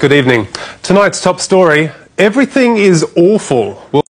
Good evening. Tonight's top story, everything is awful. Well,